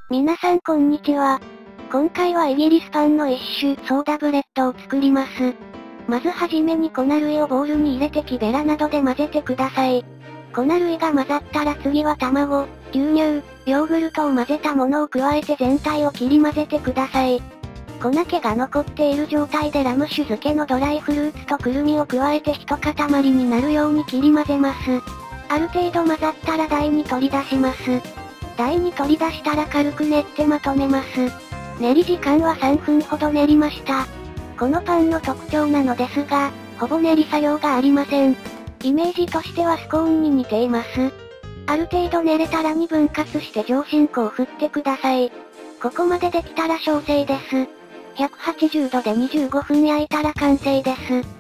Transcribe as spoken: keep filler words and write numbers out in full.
皆さんこんにちは。今回はイギリスパンの一種、ソーダブレッドを作ります。まずはじめに粉類をボウルに入れて木べらなどで混ぜてください。粉類が混ざったら次は卵、牛乳、ヨーグルトを混ぜたものを加えて全体を切り混ぜてください。粉気が残っている状態でラム酒漬けのドライフルーツとくるみを加えて一塊になるように切り混ぜます。ある程度混ざったら台に取り出します。台に取り出したら軽く練ってまとめます。練り時間はさんぷんほど練りました。このパンの特徴なのですが、ほぼ練り作業がありません。イメージとしてはスコーンに似ています。ある程度練れたらに分割して上新粉を振ってください。ここまでできたら焼成です。ひゃくはちじゅうどでにじゅうごふん焼いたら完成です。